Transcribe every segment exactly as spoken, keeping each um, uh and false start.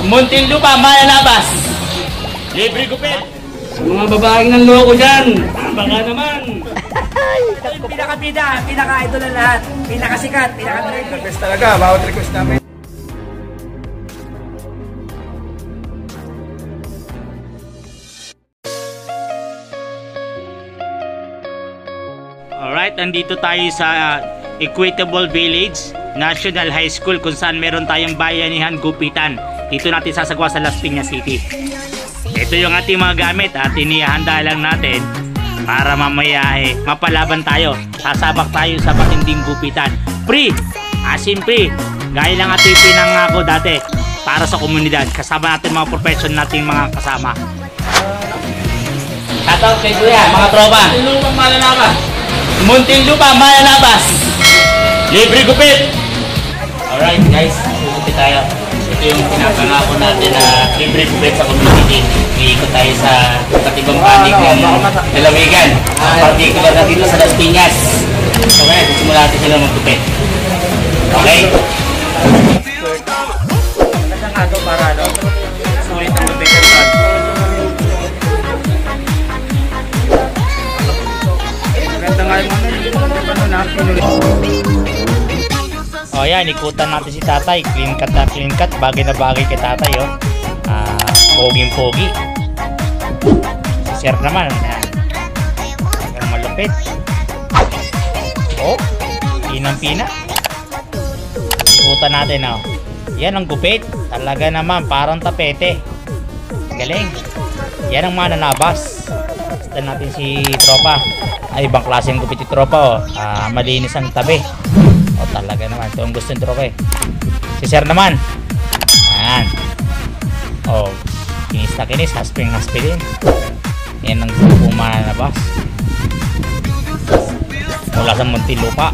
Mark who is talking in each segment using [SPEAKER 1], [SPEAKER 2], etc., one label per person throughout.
[SPEAKER 1] Muntinlupa, Malalabas. Libre gupit.
[SPEAKER 2] Sa mga babaeng ng loko dyan, tama ka naman.
[SPEAKER 3] Ito yung pinaka-bida, pinaka-idol na lahat. Pinaka-sikat, pinaka-trending.
[SPEAKER 4] The best talaga, bawat request namin.
[SPEAKER 1] Alright, nandito tayo sa Equitable Village National High School kung saan meron tayong bayanihan gupitan. Dito natin sasagwa sa Las Piñas City. Ito yung ating mga gamit at inihanda lang natin para mamaya eh, mapalaban tayo. Sasabak tayo sa matinding gupitan. Free! Asin free! Gaya lang ating pinangako dati para sa komunidad. Kasama natin mga profession nating mga kasama. Shoutout kay Kuya, mga tropa.
[SPEAKER 2] Muntinlupa, Malalabas.
[SPEAKER 1] Muntinlupa, Malalabas. Libre gupit. Alright guys, gupit tayo. Ito yung pinapangako natin na libre gupit sa community. Iikot tayo sa iba't ibang panig ng lalawigan. Particular na dito sa Las Piñas. So kaya, sisimula natin sila magkupit. Okay?
[SPEAKER 3] Kasang ato para ano? Sulit ang gupitan pa. Ganda nga yung ano na, pinulit.
[SPEAKER 1] O yan, ikutan natin si tatay. Clean cut na clean cut. Bagay na bagay kay tatay, oh. Ah, poging-pogi. Si sir naman, yan. Ang malupit. Oh, pinang-pina. Ikutan natin, oh. Yan ang gupit. Talaga naman, parang tapete. Galing. Yan ang mananabas. Basta natin si tropa. Ay, ibang klase ng gupit yung tropa, oh. Ah, malinis ang tabi. O, talaga naman. Ito ang gusto ng tropa, eh. Si sir naman. Ayan. O, kinis na kinis. Hasping haspi din. Yan ang grupo mananabas. Mula sa Muntinlupa.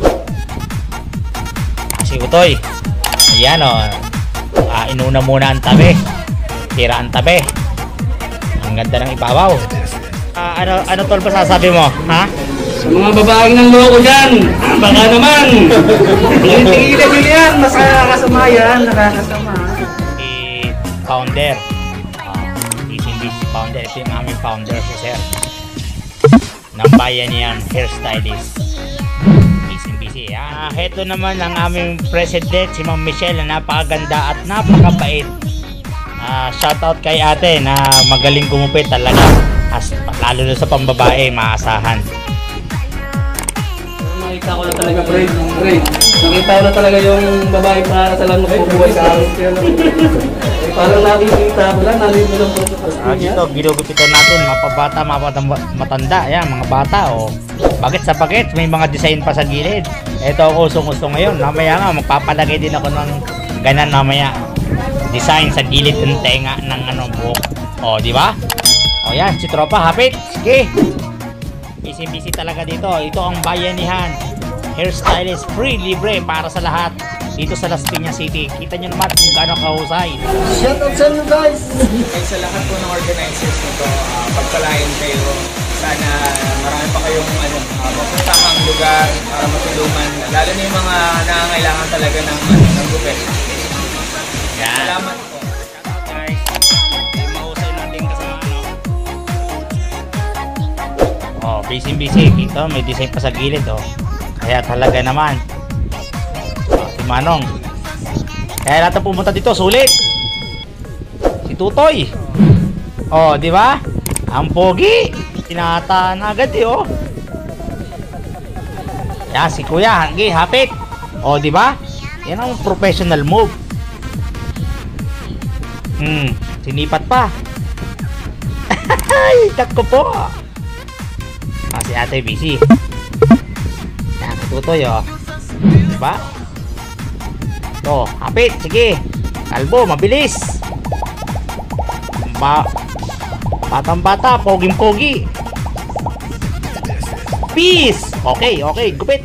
[SPEAKER 1] Si Utoy. Ayan, o. Ah, inuna muna ang tabi. Tira ang tabi. Ang ganda ng ibabaw. Ah, ano, ano tol pa sasabi mo? Ha?
[SPEAKER 2] Sa mga babaeng ng loko dyan, tama ka naman.
[SPEAKER 3] Tingilan nyo yan, mas nakakasama yan, nakakasama.
[SPEAKER 1] Si founder. Uh, Easy Busy founder. Ito yung aming founder, si sir. Ng Bayanihan Hairstylist. Easy Busy. Ah, ito naman ang aming president, si Ma'am Michelle, na napakaganda at napakabait. Ah, shoutout kay ate na magaling gumupit talaga. As, lalo na sa pambabae, maasahan.
[SPEAKER 2] Nakita ko na talaga, Fred. Fred. Nakita ko na talaga yung babae para sa lang magbubuhay sa amin. Parang nakikita ko lang, nandito lang po sa
[SPEAKER 1] Ah, dito, ginugupitan natin, mapabata, matanda, yan, mga bata, o. Oh. Bakit sa bakit, may mga design pa sa gilid. Ito ang usong-uso ngayon. Mamaya nga, magpapalagay din ako ng ganan mamaya. Design sa gilid ng tenga ng ano, buhok. O, di ba? O yan, si tropa, hapit. Sige. Busy-busy talaga dito. Ito ang Bayanihan Hairstylist. Free, libre, para sa lahat. Dito sa Las Piñas City. Kita nyo naman kung gaano kahusay.
[SPEAKER 4] Shoutout sa inyo guys! Ay, sa lahat po ng organizers nito, uh, pagpalain kayo. Sana marami pa kayong ano, uh, mapuntahang lugar para matulungan. Lalo na yung mga nangangailangan talaga ng, ano, ng gupit.
[SPEAKER 1] Yan.
[SPEAKER 4] Salamat po.
[SPEAKER 1] Guys, yung mahusay natin kasama, ano. Oh, busy-busy. Ito, may design pa sa gilid, oh. Kaya talaga naman. Oh, si Manong. Kaya lahat na pumunta dito, sulit. Si Tutoy. Oh, di ba? Ang pogi. Tinata na agad, eh, oh. Yan, si Kuya. Hanggi, hapit. Oh, di ba? Yan ang professional move. Hmm, sinipat pa. Ay, takko po. Ah, si ate busy. Yan, Tutoy, oh. Diba? So, hapit, sige. Kalbo, mabilis. Ba Batang-bata, poging-pogi. Peace! Okay, okay, gupit.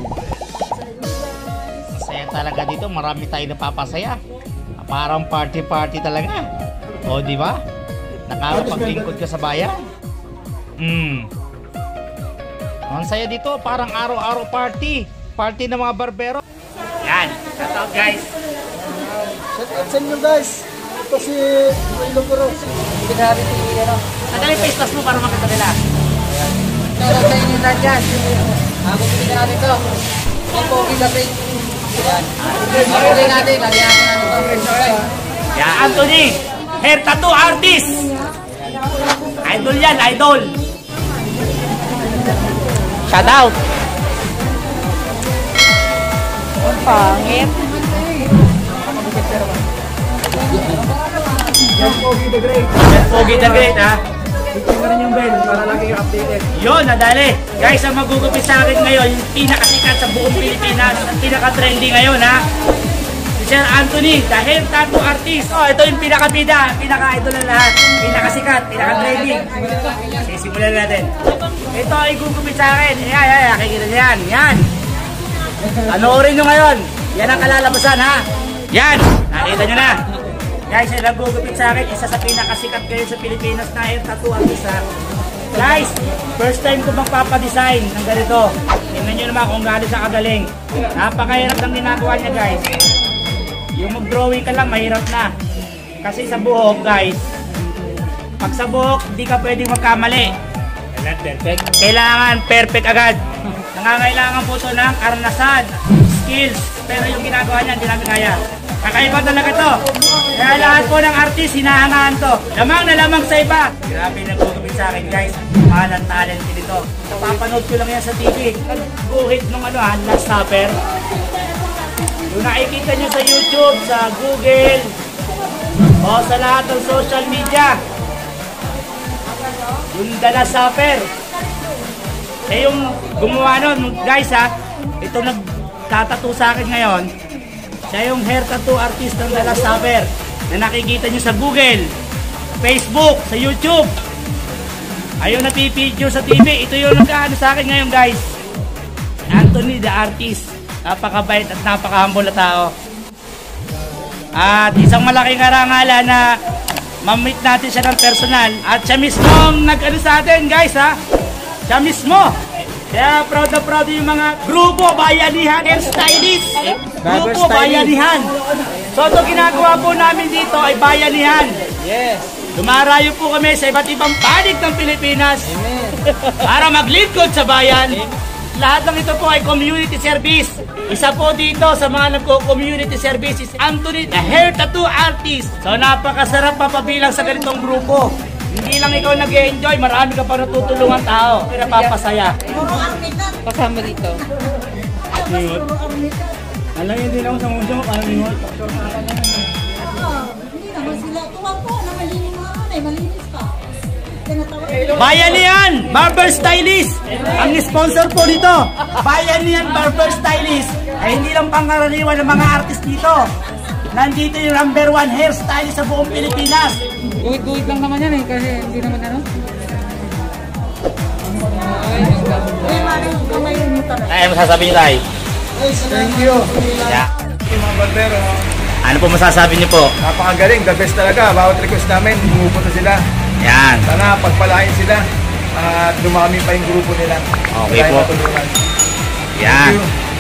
[SPEAKER 1] Masaya talaga dito, marami tayo napapasaya. Parang party-party talaga. O, di ba? Nakakapaglingkod ka sa bayan. Hmm. Ang saya dito, parang araw-araw party. Party ng mga barbero. Yan. Shout out, guys.
[SPEAKER 4] Shout out sa inyo guys.
[SPEAKER 2] Ito si Ilocoro. Binari si ano.
[SPEAKER 3] Sandali face mask mo para makita nila.
[SPEAKER 2] Ito sa initan dyan. Ako pinigyan natin ito. Ang pogi kasi. Yan. Makulay natin. Lagyan natin ito.
[SPEAKER 3] Yeah, Anthony, hair tattoo artist. Idol yan, idol.
[SPEAKER 1] Shout out.
[SPEAKER 5] Ang pangit.
[SPEAKER 2] Yan pogi the great.
[SPEAKER 3] Pogi the Great, ha?
[SPEAKER 2] Tingnan rin yung bell para lagi yung updated.
[SPEAKER 3] Yun, nadali. Guys, ang magugupit sa akin ngayon, yung pinakasikat sa buong Pilipinas, ang pinaka-trendy ngayon, ha? Si Sir Anthony, the hair tattoo artist. Oh, ito yung pinaka-bida, pinaka-idol ng lahat. Pinakasikat, pinaka-trending. Sisimulan natin. Ito ay gugupit sa akin. Ayan, ayan, nakikita niyo yan. Yan. Panoorin nyo ngayon. Yan ang kalalabasan, ha? Yan. Nakita nyo na. Guys, yung nagugupit sa akin, isa sa pinakasikat kayo sa Pilipinas na hair tattoo artist, ha? Guys, first time ko magpapadesign ng ganito. Tingnan nyo naman kung gaano sa kagaling. Napakahirap ng ginagawa niya, guys. Yung mag-drawing ka lang, mahirap na. Kasi sa buhok, guys, pag sa buhok, hindi ka pwedeng magkamali. Perfect. Kailangan perfect agad. Nangangailangan po ito ng karanasan, skills. Pero yung ginagawa niya, hindi namin kaya. Kakaiba talaga to. Kaya lahat po ng artist, hinahangaan to. Lamang na lamang sa iba. Grabe nagugupit sa akin, guys. Mahal ang talent dito. Napapanood ko lang yan sa T V. Nag-guhit nung ano ha, last supper. Yung nakikita nyo sa YouTube, sa Google, o sa lahat ng social media. Yung The Last Supper. Eh yung gumawa nun, guys ha, ito nagtatattoo sa akin ngayon. Siya yung hair tattoo artist ng The Last Supper na nakikita nyo sa Google, Facebook, sa YouTube. Ayun napipidyo sa T V. Ito yung nag-ano sa akin ngayon, guys. Anthony the artist. Napakabait at napaka-humble na tao. At isang malaking karangalan na ma-meet natin siya ng personal. At siya mismo ang nag-ano sa atin, guys, ha? Siya mismo. Kaya proud na proud yung mga grupo bayanihan hairstylist. Grupo bayanihan. So ito ginagawa po namin dito ay bayanihan.
[SPEAKER 2] Yes.
[SPEAKER 3] Dumarayo po kami sa iba't ibang panig ng Pilipinas.
[SPEAKER 2] Amen.
[SPEAKER 3] Para maglingkod sa bayan. Lahat ng ito po ay community service. Isa po dito sa mga nagko-community service is Anthony, the hair tattoo artist. So napakasarap papabilang sa ganitong grupo. Hindi lang ikaw nag-e-enjoy, marami ka pa natutulungan tao. Pero napapasaya.
[SPEAKER 5] Kasama dito.
[SPEAKER 3] Alam yun din ako sa mundo, parang mingot.
[SPEAKER 6] Hindi naman sila. Tuwag ko na malinis na ano eh, malinis pa.
[SPEAKER 3] Bayanihan Barber Stylist. Ang sponsor po nito, Bayanihan Barber Stylist. Ay hindi lang pangkaraniwan ng mga artist dito. Nandito yung number one hairstylist sa buong Pilipinas.
[SPEAKER 5] Guhit-guhit lang naman yan eh, kasi hindi naman ano.
[SPEAKER 6] Eh, maring kamay mo talaga.
[SPEAKER 1] Ay, masasabi niyo tayo?
[SPEAKER 2] Thank you.
[SPEAKER 1] Yeah.
[SPEAKER 4] Yung mga barbero,
[SPEAKER 1] Ano po masasabi niyo po?
[SPEAKER 4] napakagaling, the best talaga. Bawat request namin, bumupunta sila.
[SPEAKER 1] Yan.
[SPEAKER 4] Sana pagpalain sila at dumami pa yung grupo nila.
[SPEAKER 1] Okay
[SPEAKER 4] Dahil
[SPEAKER 1] po.
[SPEAKER 4] matulungan.
[SPEAKER 1] Yan.
[SPEAKER 4] Thank you.